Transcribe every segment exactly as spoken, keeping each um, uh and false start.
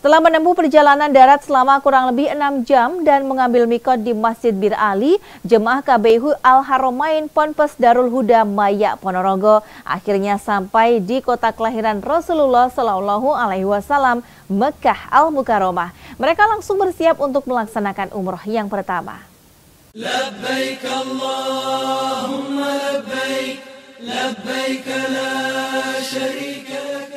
Setelah menempuh perjalanan darat selama kurang lebih enam jam dan mengambil mikot di Masjid Bir Ali, jemaah K B I Al-Haramain Ponpes Darul Huda Maya Ponorogo akhirnya sampai di kota kelahiran Rasulullah Shallallahu Alaihi Wasallam, Mekah Al-Mukarramah. Mereka langsung bersiap untuk melaksanakan umroh yang pertama. Labbaik Allahumma labbaik, labbaik la syarika lak.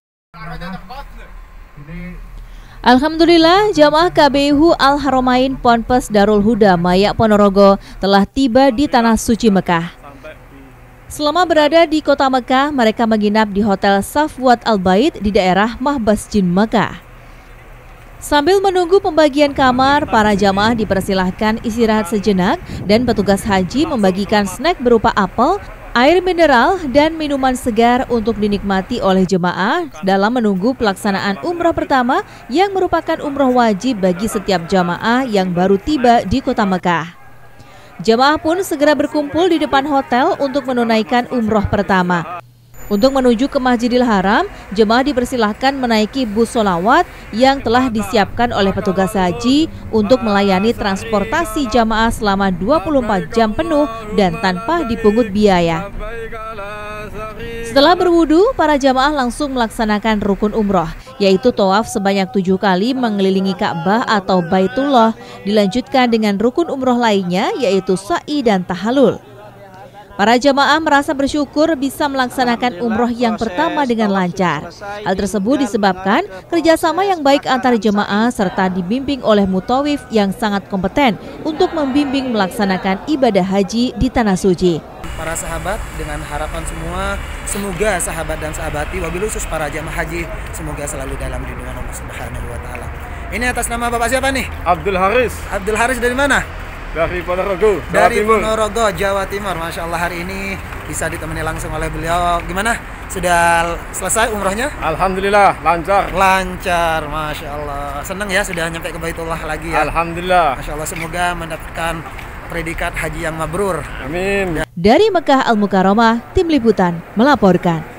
Alhamdulillah, jamaah K B I Al-Haramain Ponpes Darul Huda Maya Ponorogo telah tiba di Tanah Suci Mekah. Selama berada di kota Mekah, mereka menginap di Hotel Safwat Al-Bait di daerah Mahbasjin Mekah. Sambil menunggu pembagian kamar, para jamaah dipersilahkan istirahat sejenak dan petugas haji membagikan snack berupa apel, air mineral, dan minuman segar untuk dinikmati oleh jemaah dalam menunggu pelaksanaan umroh pertama yang merupakan umroh wajib bagi setiap jamaah yang baru tiba di kota Mekah. Jemaah pun segera berkumpul di depan hotel untuk menunaikan umroh pertama. Untuk menuju ke Masjidil Haram, jemaah dipersilahkan menaiki bus sholawat yang telah disiapkan oleh petugas haji untuk melayani transportasi jamaah selama dua puluh empat jam penuh dan tanpa dipungut biaya. Setelah berwudu, para jamaah langsung melaksanakan rukun umroh, yaitu tawaf sebanyak tujuh kali mengelilingi Ka'bah atau Baitullah, dilanjutkan dengan rukun umroh lainnya yaitu sa'i dan tahalul. Para jamaah merasa bersyukur bisa melaksanakan umroh yang pertama dengan lancar. Hal tersebut disebabkan kerjasama yang baik antar jemaah serta dibimbing oleh mutawif yang sangat kompeten untuk membimbing melaksanakan ibadah haji di Tanah Suci. Para sahabat, dengan harapan semua, semoga sahabat dan sahabati, wabil khusus para jamaah haji, semoga selalu dalam lindungan Allah Subhanahu wa Ta'ala. Ini atas nama Bapak siapa nih? Abdul Haris. Abdul Haris dari mana? Dari Ponorogo, Jawa Dari Timur. Ponorogo, Jawa Timur. Masya Allah, hari ini bisa ditemani langsung oleh beliau. Gimana? Sudah selesai umrohnya? Alhamdulillah, lancar. Lancar, Masya Allah. Senang ya sudah nyampe ke Baitullah lagi ya? Alhamdulillah. Masya Allah, semoga mendapatkan predikat haji yang mabrur. Amin. Dari Mekah Al-Mukarramah, Tim Liputan melaporkan.